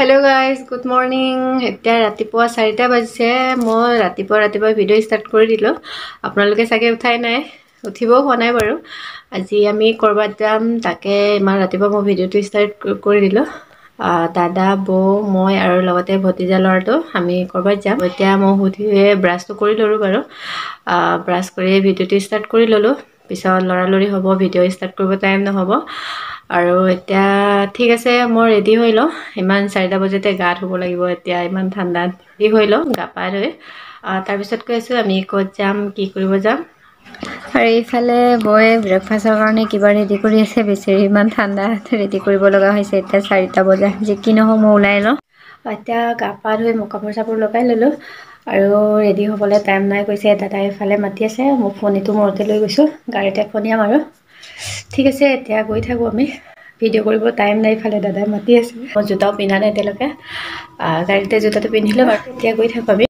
Hello guys, good morning. এতিয়া ৰাতিপুৱা 4টা বাজিছে। মই ৰাতিপুৱা ভিডিও ষ্টাৰ্ট কৰি দিলো। আপোনালোকে চাগে উঠাই নাই, উঠিবও হোৱা নাই বাৰু। আজি আমি কৰবাত যাম, তাকে ইমান ৰাতিপুৱা মই ভিডিওটো ষ্টাৰ্ট কৰি দিলো। দাদা, বৌ, মই আৰু লগতে ভতিজা ল'ৰাটো আমি কৰবাত যাম। এতিয়া মই উঠিয়ে ব্ৰাছটো কৰি ললো বাৰু। ব্ৰাছ কৰি ভিডিওটো ষ্টাৰ্ট কৰি ললো। পিছত লৰালৰি হ'ব, ভিডিও ষ্টাৰ্ট কৰিব টাইম নহ'ব। আৰু এতিয়া ঠিক আছে, মই ৰেডি হৈ লওঁ। ইমান 4টা বজাতে গা ধুব লাগিব, এতিয়া ইমান ঠাণ্ডাত ৰেডি হৈ লওঁ, গা পা ধুই। তাৰপিছত কৈ আছোঁ আমি ক'ত যাম, কি কৰিব যাম। আৰু এইফালে বৌয়ে ব্ৰেকফাষ্টৰ কাৰণে কিবা ৰেডি কৰি আছে। বেচেৰি ইমান ঠাণ্ডাত ৰেডি কৰিব লগা হৈছে। এতিয়া 4টা বজা, যি কি নহওক মই ওলাই লওঁ। এতিয়া গা পা ধুই মই কাপোৰ চাপোৰ লগাই ল'লোঁ আৰু ৰেডি হ'বলৈ টাইম নাই কৈছে। দাদাই এইফালে মাতি আছে, মোৰ ফোনটো মূৰতে লৈ গৈছোঁ, গাড়ীতে ফোনিয়াম আৰু। ঠিক আছে, এতিয়া গৈ থাকোঁ আমি। ভিডিঅ' কৰিব টাইম নাই, ইফালে দাদাই মাতি আছে। মই জোতাও পিন্ধা নাই এতিয়ালৈকে, গাড়ীতে জোতাটো পিন্ধিলোঁ আৰু এতিয়া গৈ থাকোঁ আমি।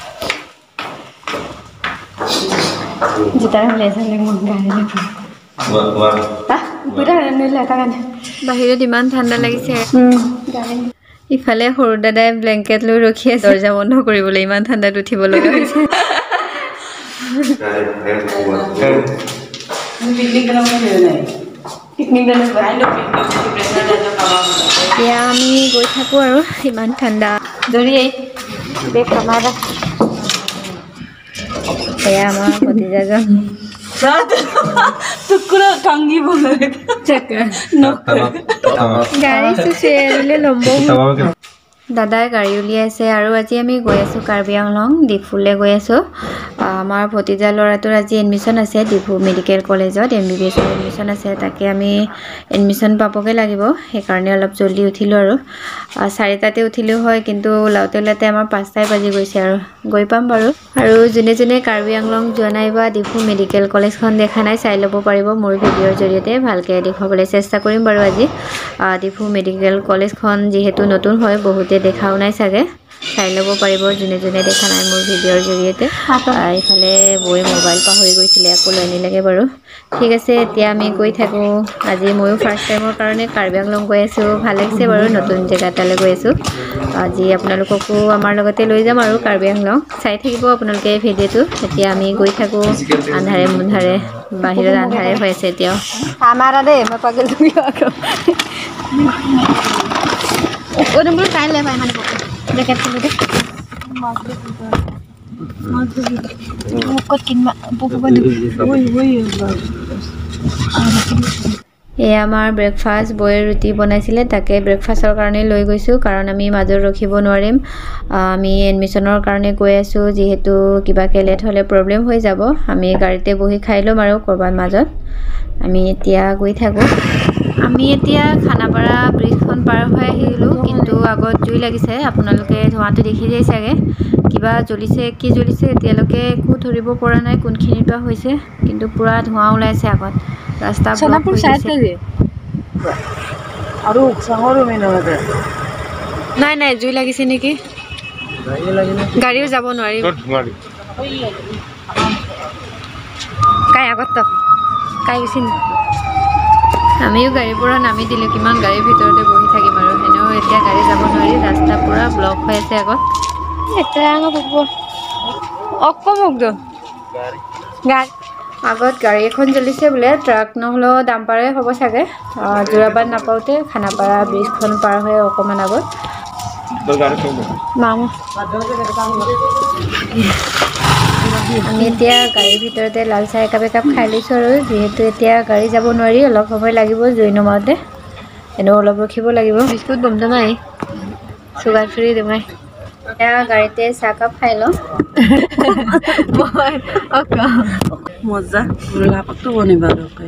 জোতাৰে ওলাইছে বাহিৰত ইমান ঠাণ্ডা লাগিছে। ইফালে সৰু দাদাই ব্লেংকেট লৈ ৰখি আছে দৰ্জা বন্ধ কৰিবলৈ, ইমান ঠাণ্ডাত উঠিব লগা হৈছে। এতিয়া আমি গৈ থাকোঁ আৰু, ইমান ঠাণ্ডা এয়া আমাৰ ভতিজাজন গাড়ী চুচিয়াৰিলে লম্ব। দাদাই গাড়ী উলিয়াইছে আৰু আজি আমি গৈ আছোঁ কাৰ্বি আংলং ডিফুলৈ গৈ আছোঁ। আমাৰ ভতিজা ল'ৰাটোৰ আজি এডমিশ্যন আছে ডিফু মেডিকেল কলেজত, MBBS এডমিশ্যন আছে। তাকে আমি এডমিশ্যন পাবগৈ লাগিব, সেইকাৰণে অলপ জল্দি উঠিলোঁ আৰু। 4টাতে উঠিলেও হয়, কিন্তু ওলাওঁতে আমাৰ 5টাই বাজি গৈছে আৰু। গৈ পাম বাৰু। আৰু যোনে যোনে কাৰ্বি আংলং যোৱা নাই বা ডিফু মেডিকেল কলেজখন দেখা নাই, চাই ল'ব পাৰিব মোৰ ভিডিঅ'ৰ জৰিয়তে। ভালকৈ দেখুৱাবলৈ চেষ্টা কৰিম বাৰু আজি। ডিফু মেডিকেল কলেজখন যিহেতু নতুন হয়, বহুতে দেখাও নাই চাগে, চাই ল'ব পাৰিব যোনে যোনে দেখা নাই মোৰ ভিডিঅ'ৰ জৰিয়তে। এইফালে বৌয়ে মোবাইল পাহৰি গৈছিলে, আকৌ লৈ আনিলেগৈ বাৰু। ঠিক আছে, এতিয়া আমি গৈ থাকোঁ। আজি ময়ো ফাৰ্ষ্ট টাইমৰ কাৰণে কাৰ্বি আংলং গৈ আছোঁ, ভাল লাগিছে বাৰু, নতুন জেগা এটালৈ গৈ আছোঁ। আজি আপোনালোককো আমাৰ লগতে লৈ যাম আৰু কাৰ্বি আংলং, চাই থাকিব আপোনালোকে ভিডিঅ'টো। এতিয়া আমি গৈ থাকোঁ, আন্ধাৰে মুন্ধাৰে, বাহিৰত আন্ধাৰে হৈ আছে এতিয়াও। আমাৰা দেই মই পাগল তুমি আকৌ এয়া আমাৰ ব্ৰেকফাষ্ট, বৌয়ে ৰুটি বনাইছিলে, তাকে ব্ৰেকফাষ্টৰ কাৰণে লৈ গৈছোঁ, কাৰণ আমি মাজত ৰখিব নোৱাৰিম। আমি এডমিশ্যনৰ কাৰণে গৈ আছোঁ, যিহেতু কিবাকৈ লেট হ'লে প্ৰব্লেম হৈ যাব। আমি গাড়ীতে বহি খাই ল'ম আৰু ক'ৰবাৰ মাজত। আমি এতিয়া গৈ থাকোঁ। আমি এতিয়া খানাপাৰা ব্ৰিজখন পাৰ হৈ আহিলোঁ, কিন্তু আগত জুই লাগিছে, আপোনালোকে ধোঁৱাটো দেখিছেই চাগে। কিবা জ্বলিছে, কি জ্বলিছে এতিয়ালৈকে একো ধৰিব পৰা নাই, কোনখিনিৰ পৰা হৈছে, কিন্তু পূৰা ধোঁৱা ওলাইছে আগত। ৰাস্তা ব্লক হৈ গৈছে। নাই জুই লাগিছে নেকি, গাড়ীও যাব নোৱাৰিম। কাই আগত কাই গৈছিল, আমিও গাড়ীৰ পৰা নামি দিলোঁ। কিমান গাড়ীৰ ভিতৰতে বহি থাকিম আৰু, এনেও এতিয়া গাড়ী যাব নোৱাৰি, ৰাস্তা পূৰা ব্লক হৈ আছে আগত। আগত গাড়ী এখন জ্বলিছে বোলে, ট্ৰাক নহ'লেও ডাম্পাৰে হ'ব চাগে। যোৰাবাট নাপাওঁতে খানাপাৰা ব্ৰিজখন পাৰ হৈ অকণমান আগত। আমি এতিয়া গাড়ীৰ ভিতৰতে লাল চাহ একাপ খাই লৈছোঁ আৰু, যিহেতু এতিয়া গাড়ী যাব নোৱাৰি, অলপ সময় লাগিব জুই নমাওঁতে, এনেও অলপ ৰখিব লাগিব। বিস্কুট বম নাই, চুগাৰ ফ্ৰী তোমাই। এতিয়া গাড়ীতে চাহকাপ খাই লওঁ। মজা লাপাকটো বনিব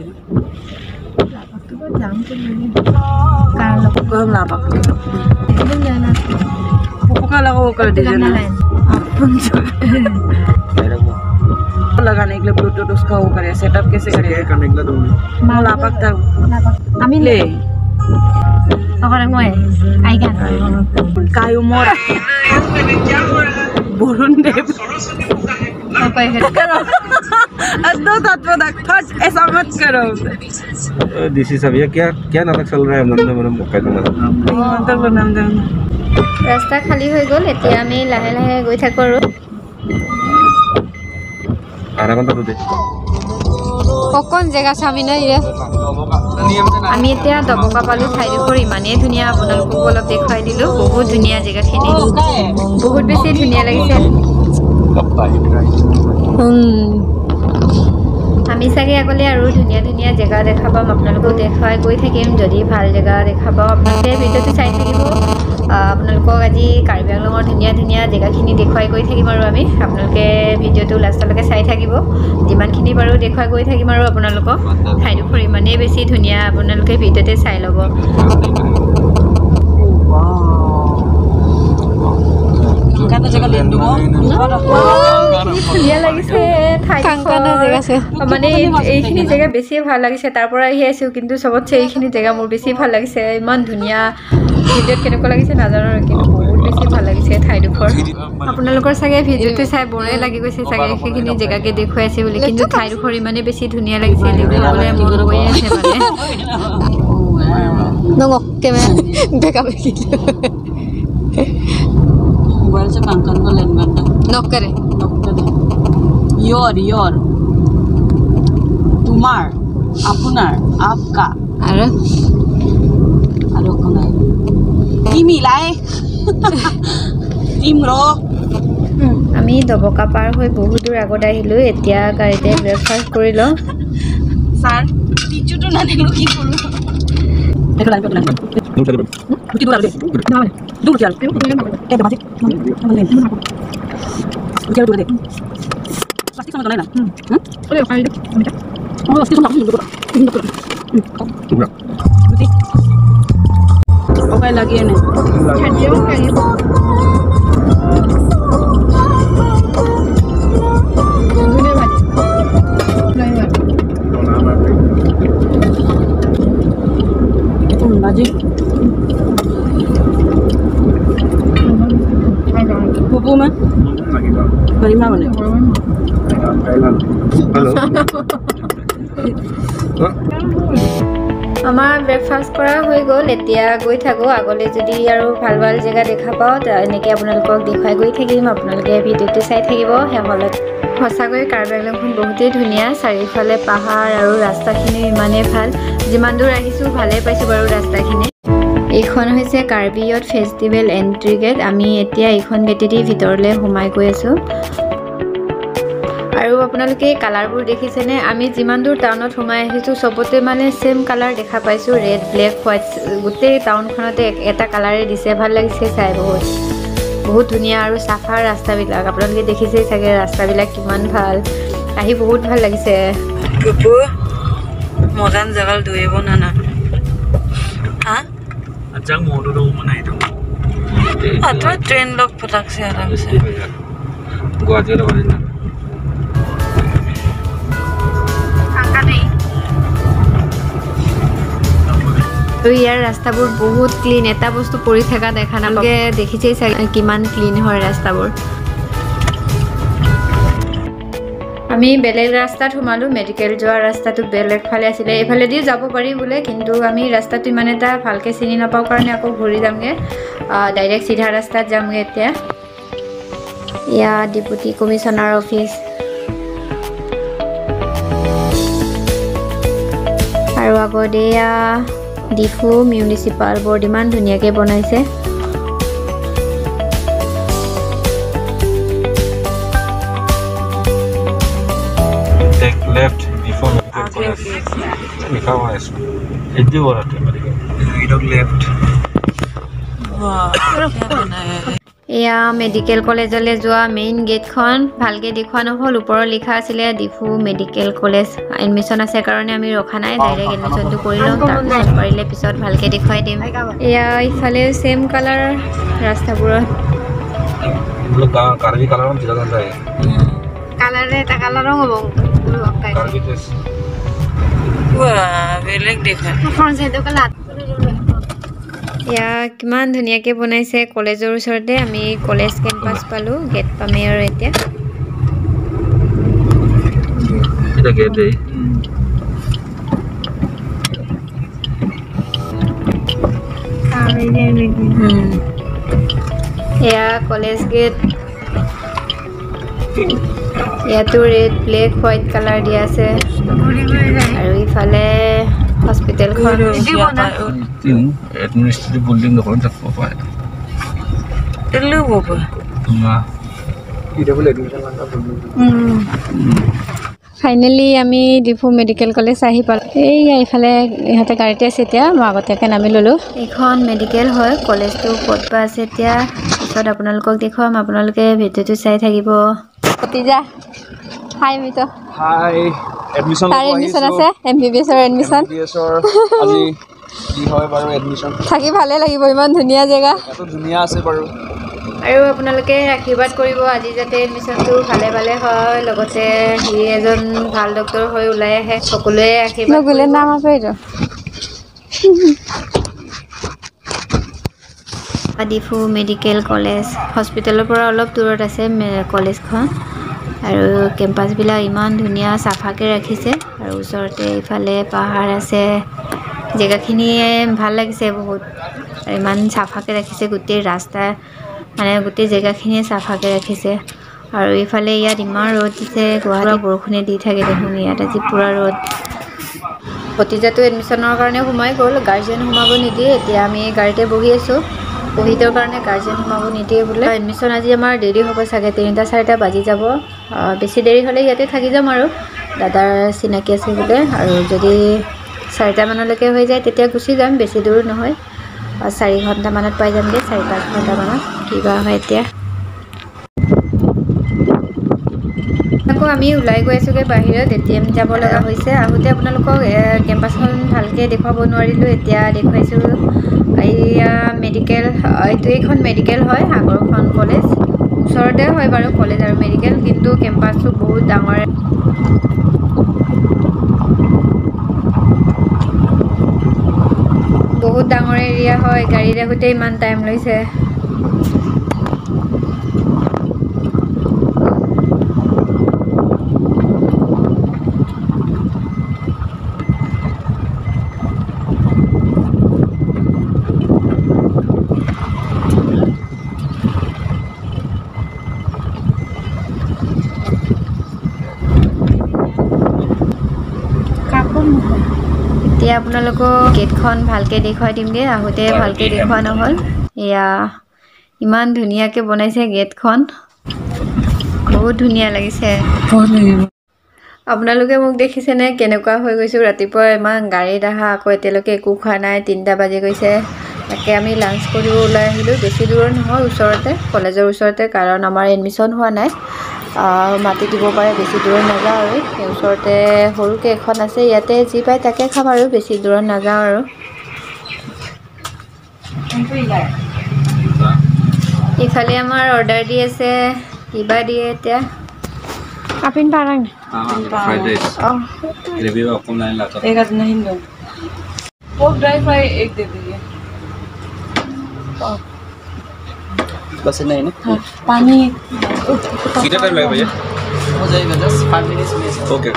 लगाने के लिए ब्लूटूथ उसका वो करे, सेटअप कैसे करेगा करने के लिए तुमने लापक था আমি ले अगर मैं आई क्या कायो मोर बोलूं दे दो तत्व थट ऐसा मत करो। दिस इज अभी क्या क्या नाटक चल रहा है? नंदा मैडम का नाम मतलब नाम ৰাস্তা খালী হৈ গ'ল এতিয়া আমি লাহে লাহে গৈ থাকোঁ আৰু অকণ জেগা চামি নাই আমি এতিয়া দবকা পালোঁ ঠাইডোখৰ ইমানেই ধুনীয়া আপোনালোককো অলপ দেখুৱাই দিলোঁ বহুত ধুনীয়া জেগাখিনি বহুত বেছি ধুনীয়া লাগিছে আমি চাগে আগলৈ আৰু ধুনীয়া ধুনীয়া জেগা দেখা পাম আপোনালোকক দেখুৱাই গৈ থাকিম যদি ভাল জেগা দেখা পাওঁ আপোনালোকে ভিডিঅ'টো চাই থাকিব আপোনালোকক আজি কাৰ্বি আংলঙৰ ধুনীয়া ধুনীয়া জেগাখিনি দেখুৱাই গৈ থাকিম আৰু আমি আপোনালোকে ভিডিঅ'টো লাষ্টলৈকে চাই থাকিব যিমানখিনি পাৰোঁ দেখুৱাই গৈ থাকিম আৰু আপোনালোকক ঠাইডোখৰ ইমানেই বেছি ধুনীয়া আপোনালোকে ভিডিঅ'তে চাই ল'ব ধুনীয়া লাগিছে মানে এইখিনি জেগা বেছি ভাল লাগিছে তাৰ পৰা আহি আছোঁ কিন্তু চবতছে এইখিনি জেগা মোৰ বেছি ভাল লাগিছে ইমান ধুনীয়া ভিডিঅ'ত কেনেকুৱা লাগিছে নাজানো কিন্তু বহুত বেছি ভাল লাগিছে ঠাইডোখৰ আপোনালোকৰ চাগে ভিডিঅ'টো চাই বৰে লাগি গৈছে চাগে সেইখিনি জেগাকে দেখুৱাই আছে বুলি কিন্তু ঠাইডোখৰ ইমানেই বেছি ধুনীয়া লাগিছে দেখিবলৈ মন গৈ আছে মানে मोबाइल से कांकन को लेन करना नॉक करे योर तुम्हार আপুনার आपका अरे कोन है मिलाई रो আমি দবকা পাৰ হৈ বহুত দূৰ আগত আহিলোঁ এতিয়া গাড়ীতে ব্ৰেকফাষ্ট কৰি লওঁ স্যার টিচুটো না দেখলো কি করব এটা লাইভ করলাম कुछ दूर आ दे दूर चल क्या बात है चल दूर दे प्लास्टिक समझ ना अरे फाइल ओ प्लास्टिक समझ ओके लगी है बाजी Pupu mah? Dari mana nih? Halo. আমাৰ ব্ৰেকফাষ্ট কৰা হৈ গ'ল এতিয়া গৈ থাকোঁ আগলৈ যদি আৰু ভাল ভাল জেগা দেখা পাওঁ এনেকৈ আপোনালোকক দেখুৱাই গৈ থাকিম আপোনালোকে ভিডিঅ'টো চাই থাকিব শেষলৈ সঁচাকৈ কাৰ্বি আংলংখন বহুতেই ধুনীয়া চাৰিওফালে পাহাৰ আৰু ৰাস্তাখিনি ইমানেই ভাল যিমান দূৰ আহিছোঁ ভালেই পাইছোঁ বাৰু ৰাস্তাখিনি এইখন হৈছে Karbi youth festival entry gate আমি এতিয়া এইখন গেটেদি ভিতৰলৈ সোমাই গৈ আছোঁ আৰু আপোনালোকে কালাৰবোৰ দেখিছেনে আমি যিমান দূৰ টাউনত সোমাই আহিছোঁ চবতে মানে সেম কালাৰ দেখা পাইছোঁ ৰেড ব্লেক হোৱাইট গোটেই টাউনখনতে এটা কালাৰে দিছে ভাল লাগিছে চাই বহুত ধুনীয়া আৰু চাফা ৰাস্তাবিলাক আপোনালোকে দেখিছেই চাগে ৰাস্তাবিলাক কিমান ভাল আহি বহুত ভাল লাগিছে মজান জেগাল দুইব না না হা Ajang mau dulu mana itu? Atau train log petak sih ada bisa. Gua aja loh ini. Angkat nih. তো ইয়াৰ ৰাস্তাবোৰ বহুত ক্লিন এটা বস্তু পৰি থকা দেখা নাপাগে দেখিছেই কিমান ক্লিন হয় ৰাস্তাবোৰ আমি বেলেগ ৰাস্তাত সোমালোঁ মেডিকেল যোৱা ৰাস্তাটো বেলেগ ফালে আছিলে এইফালে দি যাব পাৰি বোলে কিন্তু আমি ৰাস্তাটো ইমান এটা ভালকৈ চিনি নাপাওঁ কাৰণে আকৌ ঘূৰি যামগৈ ডাইৰেক্ট চিধা ৰাস্তাত যামগৈ এতিয়া ইয়া ডিপুটি কমিশনাৰ অফিচ আৰু আগত এয়া ডিফু মিউনিচিপাল বৰ্ড ইমান ধুনীয়াকৈ বনাইছে Take left before medical college. Liखा हुआ है इसमें हिंदी बोल रहे थे मेडिकल ये लोग लेफ्ट वाह क्या बनाया है এয়া মেডিকেল কলেজলৈ যোৱা মেইন গেটখন ভালকৈ দেখুওৱা নহ'ল ওপৰত লিখা আছিলে ডিফু মেডিকেল কলেজ এডমিশ্যন আছে কাৰণে আমি ৰখা নাই ডাইৰেক্ট এডমিশ্যনটো কৰি ল'ম তাৰপিছত পাৰিলে পিছত ভালকৈ দেখুৱাই দিম এয়া ইফালে ছেম কালাৰ ৰাস্তাবোৰত কাৰ্বি কালাৰ জিলা যায় কালাৰে এটা কালাৰো হ'ব কাৰ্বি টেষ্ট वाह बेलेग देखा ফ্ৰণ্ট সাইডৰ কালাৰ ইয়া কিমান ধুনীয়াকৈ বনাইছে কলেজৰ ওচৰতে আমি কলেজ কেম্পাছ পালোঁ গেট পামেই আৰু এতিয়া এটা গেট দেই এয়া কলেজ গেট ইয়াতো ৰেড ব্লেক হোৱাইট কালাৰ দিয়া আছে আৰু ইফালে হস্পিটেলখন এডমিনিষ্ট্ৰেটিভ বিল্ডিং দেখোন যাব পাৰে ফাইনেলি আমি ডিফু মেডিকেল কলেজ আহি পালোঁ এইয়া ইফালে ইহঁতে গাড়ীতে আছে এতিয়া মই আগতীয়াকৈ নামি ল'লোঁ এইখন মেডিকেল হয় কলেজটো ক'ত বা আছে এতিয়া পিছত আপোনালোকক দেখুৱাম আপোনালোকে ভিডিঅ'টো চাই থাকিব ভতিজা হাই মিত হাই এডমিশন তাৰ এডমিশ্যন আছে MBBS ৰ এডমিশ্যন আজি কি হয় বাৰু এডমিশন থাকি ভালে লাগিব ইমান ধুনীয়া জেগা এত ধুনীয়া আছে বাৰু আৰু আপোনালোকে আশীৰ্বাদ কৰিব আজি যাতে এডমিশ্যনটো ভালে ভালে হয় লগতে সি এজন ভাল ডক্তৰ হৈ ওলাই আহে সকলোৱে আশীৰ্বাদ কৰিব নাম আছে এইটো ডিফু মেডিকেল কলেজ হস্পিটেলৰ পৰা অলপ দূৰত আছে কলেজখন আৰু কেম্পাছবিলাক ইমান ধুনীয়া চাফাকৈ ৰাখিছে আৰু ওচৰতে ইফালে পাহাৰ আছে জেগাখিনিয়ে ভাল লাগিছে বহুত আৰু ইমান চাফাকৈ ৰাখিছে গোটেই ৰাস্তা মানে গোটেই জেগাখিনিয়ে চাফাকৈ ৰাখিছে আৰু ইফালে ইয়াত ইমান ৰ'দ দিছে গুৱাহাটীত বৰষুণে দি থাকে দেখোন ইয়াত আজি পূৰা ৰ'দ ভতিজাটো এডমিশ্যনৰ কাৰণে সোমাই গ'ল গাৰ্জেন সোমাব নিদিয়ে এতিয়া আমি গাড়ীতে বহি আছোঁ কোভিডৰ কাৰণে গাৰ্জেন সোমাব নিদিয়ে বোলে এডমিশ্যন আজি আমাৰ দেৰি হ'ব চাগে 3-4টা বাজি যাব বেছি দেৰি হ'লে ইয়াতে থাকি যাম আৰু দাদাৰ চিনাকি আছে বোলে আৰু যদি 4টা মানলৈকে হৈ যায় তেতিয়া গুচি যাম বেছি দূৰ নহয় 4 ঘণ্টামানত পাই যামগৈ 4-5 ঘণ্টামানত কিবা হয় এতিয়া আকৌ আমি ওলাই গৈ আছোঁগৈ বাহিৰত ATM যাব লগা হৈছে আহোঁতে আপোনালোকক কেম্পাছখন ভালকৈ দেখুৱাব নোৱাৰিলোঁ এতিয়া দেখুৱাইছোঁ এইয়া মেডিকেল এইখন মেডিকেল হয় আগৰখন কলেজ ওচৰতে হয় বাৰু কলেজ আৰু মেডিকেল কিন্তু কেম্পাছটো বহুত ডাঙৰ বহুত ডাঙৰ এৰিয়া হয় গাড়ীত আহোঁতে ইমান টাইম লৈছে এতিয়া আপোনালোকক গেটখন ভালকৈ দেখুৱাই দিমগৈ আহোঁতে ভালকৈ দেখুওৱা নহ'ল এয়া ইমান ধুনীয়াকৈ বনাইছে গেটখন বহুত ধুনীয়া লাগিছে আপোনালোকে মোক দেখিছেনে কেনেকুৱা হৈ গৈছোঁ ৰাতিপুৱা ইমান গাড়ীত আহা আকৌ এতিয়ালৈকে একো খোৱা নাই 3টা বাজি গৈছে তাকে আমি লাঞ্চ কৰিব ওলাই আহিলোঁ বেছি দূৰ নহয় ওচৰতে কলেজৰ ওচৰতে কাৰণ আমাৰ এডমিশ্যন হোৱা নাই মাতি দিব পাৰে বেছি দূৰত নাযাওঁ আৰু এই ওচৰতে সৰুকৈ এখন আছে ইয়াতে যি পায় তাকে খাম আৰু বেছি দূৰত নাযাওঁ আৰু ইফালে আমাৰ অৰ্ডাৰ দি আছে কিবা দিয়ে এতিয়া আপিন পাৰাং फ्राइड राइस ग्रेवी में आपको नहीं लाता एक आज नहीं दो पोर्क ड्राई फ्राई एक दे दीजिए बस नहीं ना हाँ, पानी कितना टाइम लगेगा भैया हो जाएगा 5 मिनट्स में ओके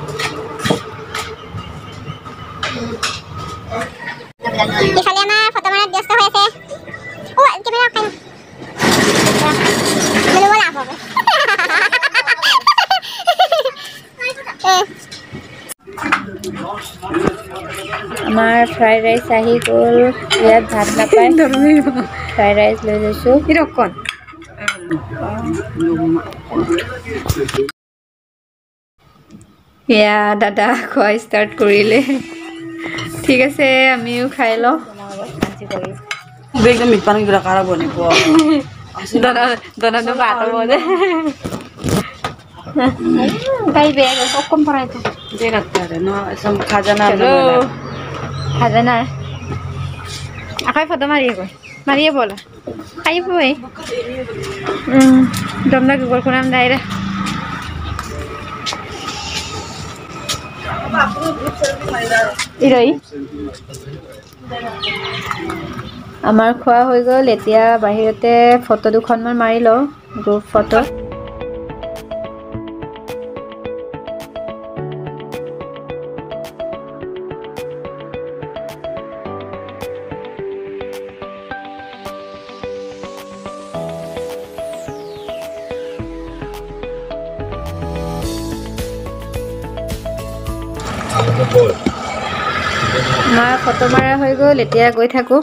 ইফালে আমাৰ ফটো মাৰাত ব্যস্ত হৈ আছে ও কেমেৰা অফ কৰি মেলো লাভ হ'ব আমাৰ ফ্ৰাইড ৰাইচ আহি গ'ল ইয়াত ভাত নাপায় ফ্ৰাইড ৰাইচ লৈ লৈছোঁ অকণ এয়া দাদা খোৱা ষ্টাৰ্ট কৰিলে ঠিক আছে আমিও খাই লওঁ एकदम मिट पानी गिरा कारा बने को দাদা ভাত হ'ব যে তাই বেগ অকণ পৰাই दे रखता है ना सब खाजाना খাজানা আকাই ফটো মাৰিয়ে ব'লা খাই বই দমনা গুগল খুনাম দাইৰা ইৰই আমাৰ খোৱা হৈ গ'ল এতিয়া বাহিৰতে ফটো দুখনমান মাৰি লওঁ গ্ৰুপ ফটো আমাৰ ফটো মাৰা হৈ গ'ল এতিয়া গৈ থাকোঁ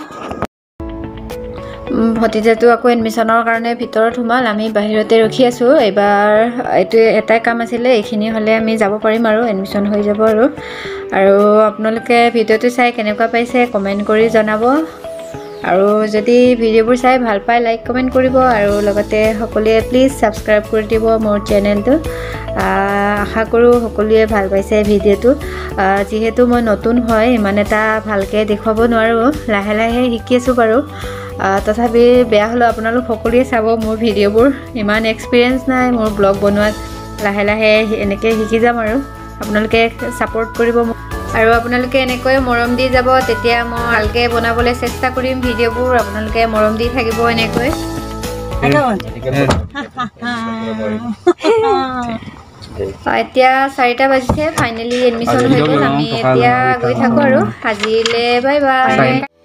ভতিজাটো আকৌ এডমিশ্যনৰ কাৰণে ভিতৰত সোমাল আমি বাহিৰতে ৰখি আছোঁ এইবাৰ এইটো এটাই কাম আছিলে এইখিনি হ'লে আমি যাব পাৰিম আৰু এডমিশ্যন হৈ যাব আৰু আপোনালোকে ভিডিঅ'টো চাই কেনেকুৱা পাইছে কমেণ্ট কৰি জনাব আৰু যদি ভিডিঅ'বোৰ চাই ভাল পায় লাইক কমেণ্ট কৰিব আৰু লগতে সকলোৱে প্লিজ ছাবস্ক্ৰাইব কৰি দিব মোৰ চেনেলটো আশা কৰোঁ সকলোৱে ভাল পাইছে ভিডিঅ'টো যিহেতু মই নতুন হয় ইমান এটা ভালকৈ দেখুৱাব নোৱাৰোঁ লাহে লাহে শিকি আছোঁ বাৰু তথাপি বেয়া হ'লেও আপোনালোক সকলোৱে চাব মোৰ ভিডিঅ'বোৰ ইমান এক্সপিৰিয়েঞ্চ নাই মোৰ ব্লগ বনোৱাত লাহে লাহে এনেকৈ শিকি যাম আৰু আপোনালোকে ছাপোৰ্ট কৰিব আৰু আপোনালোকে এনেকৈ মৰম দি যাব তেতিয়া মই ভালকৈ বনাবলৈ চেষ্টা কৰিম ভিডিঅ'বোৰ আপোনালোকে মৰম দি থাকিব এনেকৈ এতিয়া 4টা বাজিছে ফাইনেলি এডমিশ্যন হৈ গ'ল আমি এতিয়া গৈ থাকোঁ আৰু আজিলৈ বাই বাই